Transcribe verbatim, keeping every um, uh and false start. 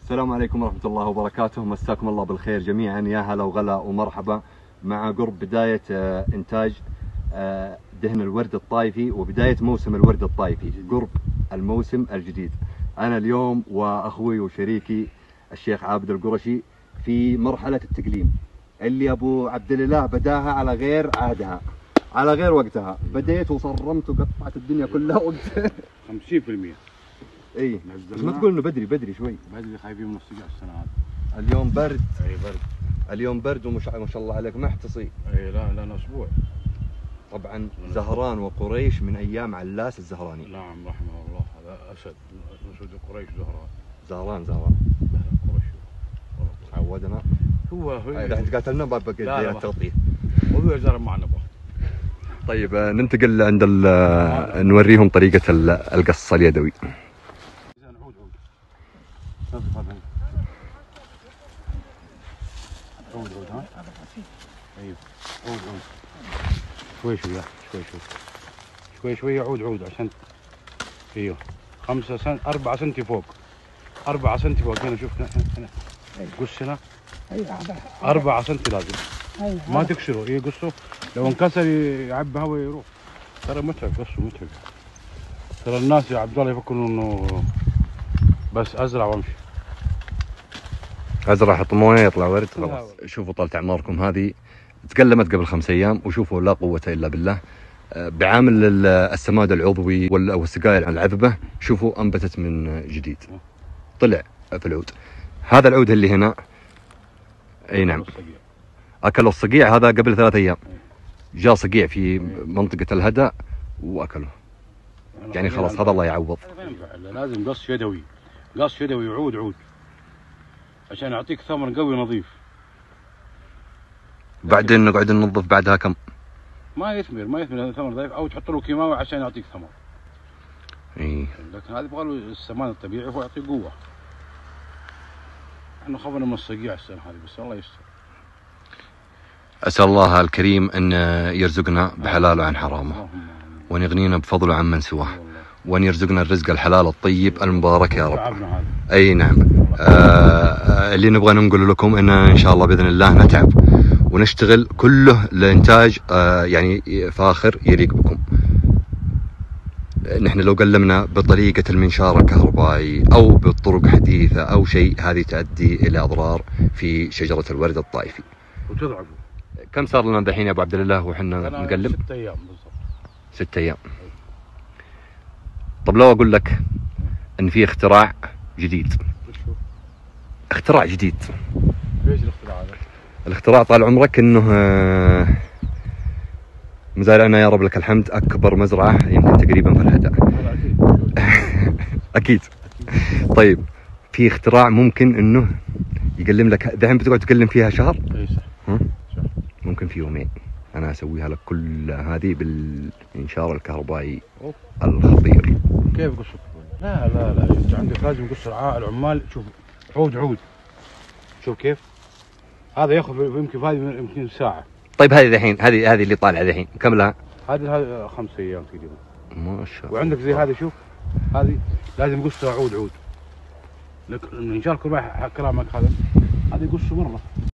السلام عليكم ورحمة الله وبركاته، مساكم الله بالخير جميعا، يا هلا وغلا ومرحبا. مع قرب بداية إنتاج دهن الورد الطائفي وبداية موسم الورد الطائفي، قرب الموسم الجديد. أنا اليوم وأخوي وشريكي الشيخ عابد القرشي في مرحلة التقليم اللي أبو عبد الله بداها على غير عادها، على غير وقتها. بديت وصرمت وقطعت الدنيا كلها وقت خمسين بالمئة. اي بس ما تقول انه بدري بدري شوي، بدري خايفين من الصقع السنه هذه. اليوم برد. اي برد. اليوم برد ومش ما شاء الله عليك محتصي. اي لا لا اسبوع. طبعا زهران وقريش من ايام علاس الزهراني. نعم رحمه الله، هذا اسد اسود قريش زهران. زهران زهران. قريش. عودنا. هو هو اذا انت قاتلنا ما بقى التغطيه. وهو زهر ما نبغى. طيب ننتقل عند نوريهم طريقه القص اليدوي. عود عود ها؟ ايوه عود عود شوي شوي شوي شوي شوي شوي عود عود عشان ايوه خمسة سنت أربعة سنتي فوق، أربعة سنتي فوق. هنا شوف هنا هنا قص هنا أربعة سنتي لازم ما تكسره. ايه قصه لو انكسر يعبي هوا يروح. ترى متعب قصه متعب. ترى الناس يا عبد الله يفكروا انه بس ازرع وامشي. ازرع احط مويه يطلع ورد خلاص. شوفوا طالت اعماركم، هذه تقلمت قبل خمس ايام، وشوفوا لا قوه الا بالله بعامل السماد العضوي والسقاير العذبه. شوفوا انبتت من جديد، طلع في العود. هذا العود اللي هنا اي نعم اكلوا الصقيع. هذا قبل ثلاث ايام جاء صقيع في منطقه الهدى واكله، يعني خلاص هذا الله يعوض. لازم قص يدوي، قص يدوي عود عود عشان يعطيك ثمر قوي نظيف. بعدين نقعد ننظف بعدها كم؟ ما يثمر ما يثمر ثمر ضعيف، او تحط له كيماوي عشان يعطيك ثمر. اي لكن هذا يبغى له السمان الطبيعي هو يعطيك قوه. احنا خافنا من الصقيع السنه هذه بس الله يستر. اسال الله الكريم ان يرزقنا بحلاله عن حرامه، وان يغنينا بفضله عن من سواه، وان يرزقنا الرزق الحلال الطيب المبارك يا رب. اي نعم. آه اللي نبغى نقول لكم ان ان شاء الله باذن الله نتعب ونشتغل كله لانتاج آه يعني فاخر يليق بكم. نحن لو قلمنا بطريقه المنشار الكهربائي او بالطرق حديثه او شيء، هذه تؤدي الى اضرار في شجره الورد الطائفي وتضعف. كم صار لنا دحين يا ابو عبد الله وحنا نقلم؟ ست ايام بالضبط. ست ايام. طب لو اقول لك ان في اختراع جديد. اختراع جديد. ايش الاختراع هذا؟ الاختراع طال عمرك انه مزارعنا يا رب لك الحمد اكبر مزرعه يمكن تقريبا في الهدى. اكيد. طيب في اختراع ممكن انه يقلم لك دحين بتقعد تقلم فيها شهر؟ اي صح. ممكن في يومين انا اسويها لك كل هذه بالمنشار الكهربائي الخطير. كيف قصك؟ لا لا لا انت عندك لازم قص العمال. شوف عود عود شوف كيف هذا ياخذ يمكن هذه يمكن ساعه. طيب هذه دحين هذه هذه اللي طالعه دحين كم لها؟ هذه هذه خمس ايام تقريبا. ما شاء الله. وعندك زي هذه شوف هذه لازم قصها عود عود. لك المنشار كل واحد كلامك هذا هذا يقصه مره.